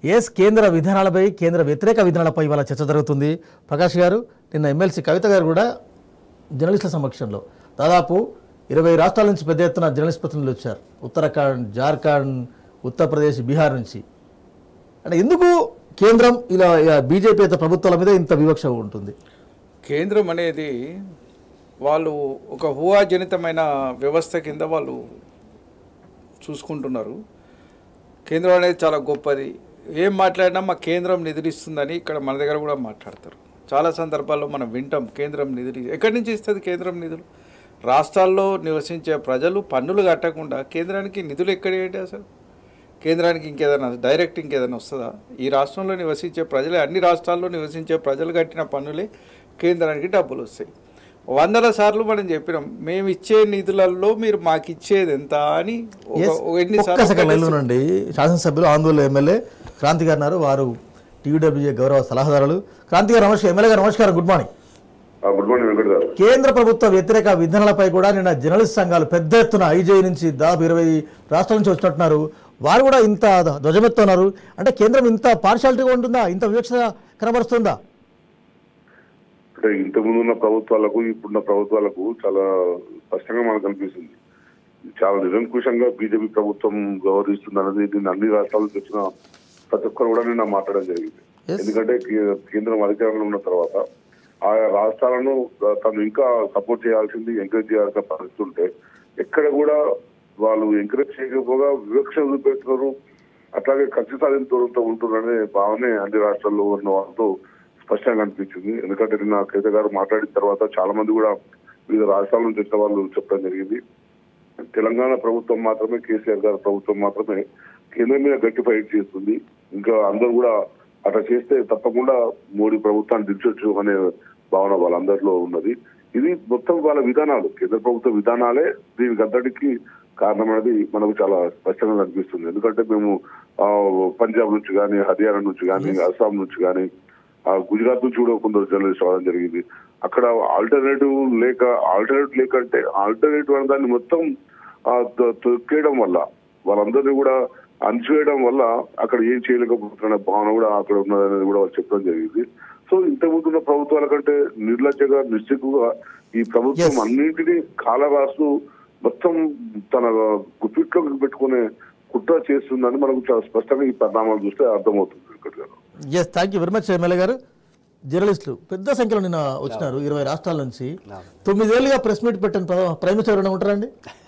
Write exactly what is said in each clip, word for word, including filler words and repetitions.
Yes కేంద్ర విధానాలపై కేంద్ర వ్యతిరేక విధానాలపై ఇవాళ చర్చ జరుగుతుంది. ప్రకాష్ గారు, నిన్న ఎమ్మెల్సీ కవిత గారు కూడా జర్నలిస్టుల సమక్షంలో దాదాపు ఇరవై రాష్ట్రాల నుంచి పెద్ద ఎత్తున జర్నలిస్ట్ ప్రతినిధులు వచ్చారు. ఉత్తరాఖండ్, జార్ఖండ్, ఉత్తరప్రదేశ్, బీహార్ నుంచి. అంటే ఎందుకు కేంద్రం ఇలా బీజేపీ ప్రభుత్వాల మీద ఇంత వివక్ష ఉంటుంది? కేంద్రం అనేది వాళ్ళు ఒక ఊహాజనితమైన వ్యవస్థ కింద వాళ్ళు చూసుకుంటున్నారు. కేంద్రం అనేది చాలా గొప్పది, ఏం మాట్లాడినా మా కేంద్రం నిధులిస్తుందని ఇక్కడ మన దగ్గర కూడా మాట్లాడతారు. చాలా సందర్భాల్లో మనం వింటాం కేంద్రం నిధులు ఎక్కడి నుంచి ఇస్తుంది. కేంద్రం నిధులు రాష్ట్రాల్లో నివసించే ప్రజలు పన్నులు కట్టకుండా కేంద్రానికి నిధులు ఎక్కడేంటి? అసలు కేంద్రానికి ఇంకేదైనా డైరెక్ట్ ఇంకేదైనా వస్తుందా? ఈ రాష్ట్రంలో నివసించే ప్రజలే, అన్ని రాష్ట్రాల్లో నివసించే ప్రజలు కట్టిన పన్నులే కేంద్రానికి డబ్బులు వస్తాయి. వందల సార్లు మనం చెప్పినాం, మేము ఇచ్చే నిధులలో మీరు మాకు ఇచ్చేది ఎంత అని. ఎన్నిసార్లు శాసనసభ్యులు ఆందోళన ఎమ్మెల్యే క్రాంతి గారు ఉన్నారు, వారు టీడబ్ల్యూఏ గౌరవ సలహాదారులు. క్రాంతి గారు నమస్కారం. ఎమ్మెల్యే గారు నమస్కారం, good morning. Good morning Venkat గారు. కేంద్ర ప్రభుత్వ వ్యతిరేక విధానాలపై కూడా నిన్న జర్నలిస్ట్ సంఘాలు పెద్ద ఎత్తున ఐజే నుంచి దాదాపు ఇరవై రాష్ట్రాల నుంచి వచ్చినట్టున్నారు. వారు కూడా ఇంత ధ్వజమెత్తున్నారు. అంటే కేంద్రం ఇంత పార్షాలిటీగా ఉంటుందా? ఇంత వివక్ష కనబరుస్తుందా? అంటే ఇంతకుముందున్న ప్రభుత్వాలకు ఇప్పుడున్న ప్రభుత్వాలకు చాలా స్పష్టంగా మనకు కనిపిస్తుంది. చాలా నిరంకుశంగా బీజేపీ ప్రభుత్వం వ్యవహరిస్తుంది అనేది దీన్ని అన్ని రాష్ట్రాల నుంచి వచ్చిన ప్రతి ఒక్కరు కూడా నిన్న మాట్లాడడం జరిగింది. ఎందుకంటే కేంద్రం అధికారంలో ఉన్న తర్వాత ఆయా రాష్ట్రాలను తను ఇంకా సపోర్ట్ చేయాల్సింది, ఎంకరేజ్ చేయాల్సిన పరిస్థితి ఉంటే ఎక్కడ కూడా వాళ్ళు ఎంకరేజ్ చేయకపోగా వివక్ష చూపెడుతున్నారు. అట్లాగే కక్ష సాధింపుతో ఉంటున్నారనే భావనే అన్ని రాష్ట్రాల్లో ఉన్న వాళ్ళతో స్పష్టంగా అనిపించింది. ఎందుకంటే నిన్న కేంద్ర గారు మాట్లాడిన తర్వాత చాలా మంది కూడా వివిధ రాష్ట్రాల నుంచి వచ్చిన వాళ్ళు చెప్పడం జరిగింది. తెలంగాణ ప్రభుత్వం మాత్రమే, కేసీఆర్ గారి ప్రభుత్వం మాత్రమే కేంద్రం మీద గట్టి ఫైట్ చేస్తుంది. ఇంకా అందరూ కూడా అట్లా చేస్తే తప్పకుండా మోడీ ప్రభుత్వాన్ని దించొచ్చు అనే భావన వాళ్ళందరిలో ఉన్నది. ఇది మొత్తం వాళ్ళ విధానాలు, కేంద్ర ప్రభుత్వ విధానాలే దీనికి అంతటికి కారణం అనేది మనకు చాలా స్పష్టంగా కనిపిస్తుంది. ఎందుకంటే మేము పంజాబ్ నుంచి కానీ, హర్యానా నుంచి కానీ, అస్సాం నుంచి కానీ, గుజరాత్ నుంచి కూడా కొందరు జర్నలిస్ట్ రావడం జరిగింది. అక్కడ ఆల్టర్నేటివ్ లేక ఆల్టర్నేటివ్ లేక అంటే ఆల్టర్నేటివ్ అనే దాన్ని మొత్తం తొక్కేయడం వల్ల, వాళ్ళందరినీ కూడా అణచివేయడం వల్ల అక్కడ ఏం చేయలేకపోతున్న భావన కూడా అక్కడ ఉన్నదనేది కూడా వాళ్ళు చెప్పడం జరిగింది. సో ఇంతకుముందు ఉన్న ప్రభుత్వాల కంటే నిర్లక్ష్యంగా, నిశ్చితంగా ఈ ప్రభుత్వం అన్నింటినీ కాల రాస్తూ మొత్తం తన గుప్పిట్లోకి పెట్టుకునే కుట్ర చేస్తుందని మనకు చాలా స్పష్టంగా ఈ పరిణామాలు చూస్తే అర్థమవుతుంది. Yes, thank you very much MLA గారు. జర్నలిస్టులు పెద్ద సంఖ్యలో నిన్న వచ్చినారు ఇరవై రాష్ట్రాల నుంచి. తొమ్మిదేళ్లుగా ప్రెస్ మీట్ పెట్టిన ప్రైమ్ మినిస్టర్ ఎవరైనా ఉంటారండి?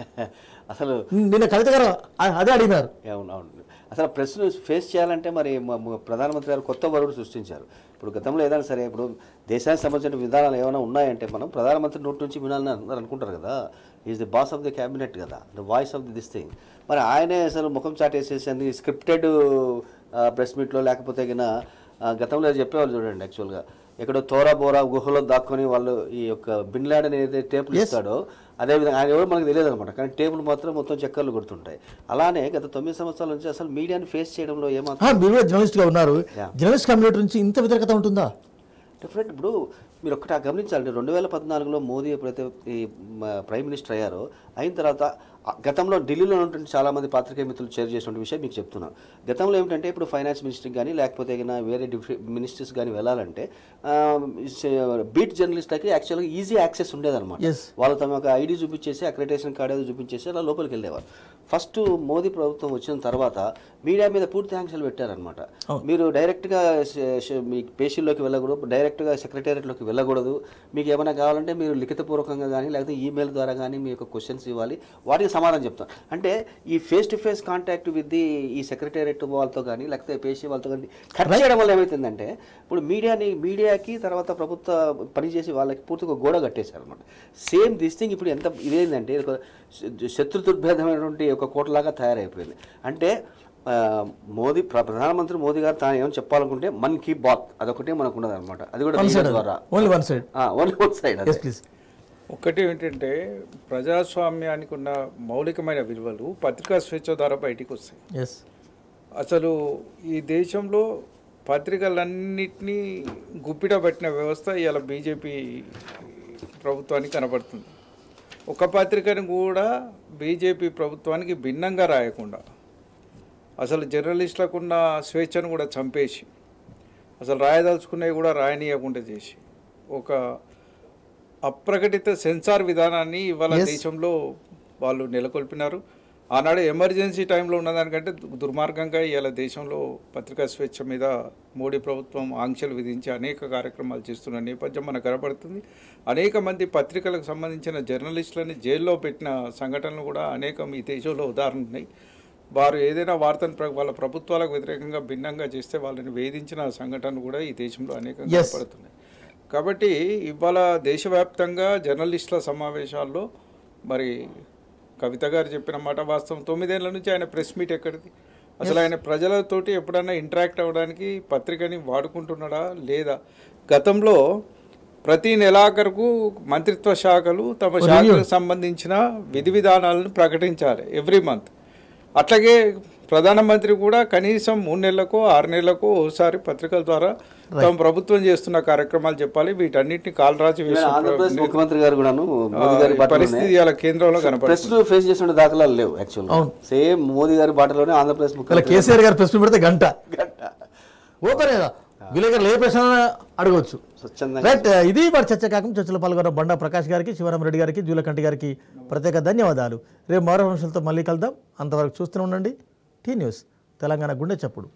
అసలు నిన్న కవిత గారు అదే అడిగినారు. అవునవును, అసలు ప్రెస్ ఫేస్ చేయాలంటే మరి ప్రధానమంత్రి గారు కొత్త వరుడు సృష్టించారు. ఇప్పుడు గతంలో ఏదైనా సరే, ఇప్పుడు దేశానికి సంబంధించిన విధానాలు ఏమైనా ఉన్నాయంటే మనం ప్రధానమంత్రి నోటి నుంచి వినాలని అందరూ అనుకుంటారు కదా. Is the boss of the cabinet కదా, the voice of the this thing. మరి ఆయనే అసలు ముఖం చాటేసేసి అది స్క్రిప్టెడ్ ప్రెస్ మీట్లో లేకపోతే కినా గతంలో చెప్పేవాళ్ళు చూడండి. యాక్చువల్గా ఎక్కడో తోరా బోరా గుహలో దాక్కుని వాళ్ళు ఈ యొక్క బిన్ లాడెన్ ఏదైతే టేపులు ఇస్తాడో అదేవిధంగా ఆయన ఎవరో మనకు తెలియదు అనమాట, కానీ టేబుల్ మాత్రం మొత్తం చక్కర్లు కొడుతుంటాయి. అలానే గత తొమ్మిది సంవత్సరాల నుంచి అసలు మీడియాని ఫేస్ చేయడంలో ఏమాత్రం. మీరు జర్నలిస్ట్గా ఉన్నారు, జర్నలిస్ట్ కమ్యూనిటీ నుంచి ఇంత వ్యతిరేకత ఉంటుందా? డిఫరెంట్. ఇప్పుడు మీరు ఒక్కటి గమనించాలంటే రెండు వేల పద్నాలుగులో మోదీ ఎప్పుడైతే ఈ ప్రైమ్ మినిస్టర్ అయ్యారో, అయిన తర్వాత గతంలో ఢిల్లీలో ఉన్నటువంటి చాలామంది పాత్రికేయ మిత్రులు షేర్ చేసిన విషయం మీకు చెప్తున్నాను. గతంలో ఏమిటంటే ఇప్పుడు ఫైనాన్స్ మినిస్టర్కి కానీ లేకపోతే వేరే మినిస్టర్స్ కానీ వెళ్ళాలంటే బీట్ జర్నలిస్ట్లకి యాక్చువల్గా ఈజీ యాక్సెస్ ఉండేదన్నమాట. వాళ్ళు తమ ఒక ఐడి చూపించేసి, అక్రెడిటేషన్ కార్డు ఏదో చూపించేసి అలా లోపలికి వెళ్ళేవారు. ఫస్ట్ మోదీ ప్రభుత్వం వచ్చిన తర్వాత మీడియా మీద పూర్తి ఆంక్షలు పెట్టారనమాట. మీరు డైరెక్ట్గా మీ పేషీల్లోకి వెళ్ళకూడదు, డైరెక్ట్గా సెక్రటేరియట్లోకి వెళ్ళకూడదు. మీకు ఏమైనా కావాలంటే మీరు లిఖితపూర్వకంగా కానీ లేకపోతే ఈమెయిల్ ద్వారా కానీ మీ యొక్క క్వశ్చన్స్ ఇవ్వాలి, వాటికి సమాధానం చెప్తాం. అంటే ఈ face to face contact with the ఈ సెక్రటేరియట్ వాళ్ళతో కానీ లేకపోతే పేషీ వాళ్ళతో కానీ కట్ చేయడం వల్ల ఏమవుతుందంటే ఇప్పుడు మీడియాని మీడియాకి తర్వాత ప్రభుత్వ పనిచేసి వాళ్ళకి పూర్తిగా గోడ కట్టేశారు అనమాట. సేమ్ దిస్ థింగ్ ఇప్పుడు ఎంత ఇదేంటంటే శత్రు దుర్భేదమైనటువంటి ఒక కోటలాగా తయారైపోయింది. అంటే మోదీ ప్రధానమంత్రి మోదీ గారు తాను ఏమని చెప్పాలనుకుంటే మన్ కీ బాత్ అదొకటే మనకు ఉన్నది అనమాట. అది కూడా ద్వారా only one side only one side. ఒకటి ఏంటంటే ప్రజాస్వామ్యానికి ఉన్న మౌలికమైన విలువలు పత్రికా స్వేచ్ఛ ద్వారా బయటికి వస్తాయి. అసలు ఈ దేశంలో పత్రికలన్నింటినీ గుప్పిట పట్టిన వ్యవస్థ ఇవాళ బీజేపీ ప్రభుత్వానికి కనబడుతుంది. ఒక పత్రికను కూడా బీజేపీ ప్రభుత్వానికి భిన్నంగా రాయకుండా అసలు జర్నలిస్టులకు ఉన్న స్వేచ్ఛను కూడా చంపేసి అసలు రాయదలుచుకునేవి కూడా రాయనీయకుండా చేసి ఒక అప్రకటిత సెన్సార్ విధానాన్ని ఇవాళ దేశంలో వాళ్ళు నెలకొల్పినారు. ఆనాడు ఎమర్జెన్సీ టైంలో ఉన్నదానికంటే దుర్మార్గంగా ఇవాళ దేశంలో పత్రికా స్వేచ్ఛ మీద మోడీ ప్రభుత్వం ఆంక్షలు విధించి అనేక కార్యక్రమాలు చేస్తున్న నేపథ్యం మనకు కనపడుతుంది. అనేక మంది పత్రికలకు సంబంధించిన జర్నలిస్టులని జైల్లో పెట్టిన సంఘటనలు కూడా అనేకం ఈ దేశంలో ఉదాహరణలు ఉన్నాయి. వారు ఏదైనా వార్తను వాళ్ళ ప్రభుత్వాలకు వ్యతిరేకంగా భిన్నంగా చేస్తే వాళ్ళని వేధించిన సంఘటనలు కూడా ఈ దేశంలో అనేకంగా కనపడుతున్నాయి. కాబట్టి ఇవాళ దేశవ్యాప్తంగా జర్నలిస్టుల సమావేశాల్లో మరి కవిత గారు చెప్పిన మాట వాస్తవం. తొమ్మిదేళ్ల నుంచి ఆయన ప్రెస్ మీట్ ఎక్కడిది? అసలు ఆయన ప్రజలతోటి ఎప్పుడన్నా ఇంటరాక్ట్ అవ్వడానికి పత్రికని వాడుకుంటున్నాడా లేదా? గతంలో ప్రతి నెలాఖరుకు మంత్రిత్వ శాఖలు తమ శాఖలకు సంబంధించిన విధి విధానాలను ప్రకటించాలి ఎవ్రీ మంత్. అట్లాగే ప్రధానమంత్రి కూడా కనీసం మూడు నెలలకు ఆరు నెలలకు ఒకసారి పత్రికల ద్వారా తమ ప్రభుత్వం చేస్తున్న కార్యక్రమాలు చెప్పాలి. వీటన్నిటిని కాలరాజు ముఖ్యమంత్రి గారు పరిస్థితి ఇలా కేంద్రంలో కనపడుతుంది. ఫేస్ చేసిన దాఖలాలు లేవు. యాక్చువల్గా సేమ్ మోదీ గారి బాటలోనే ఆంధ్రప్రదేశ్ ముఖ్యమంత్రి కేసీఆర్ గారు ప్రెస్ పెడితే గంట ఓపెన్ విలేకరులు ఏ ప్రశ్న అడగవచ్చు. రైట్, ఇది వారి చర్చ కాకుండా చర్చలో పాల్గొన్న బండా ప్రకాష్ గారికి, శివరామరెడ్డి గారికి, జూలకంటి గారికి ప్రత్యేక ధన్యవాదాలు. రేపు మరో అంశాలతో మళ్ళీ కలుద్దాం. అంతవరకు చూస్తూనే ఉండండి టీ న్యూస్, తెలంగాణ గుండె చప్పుడు.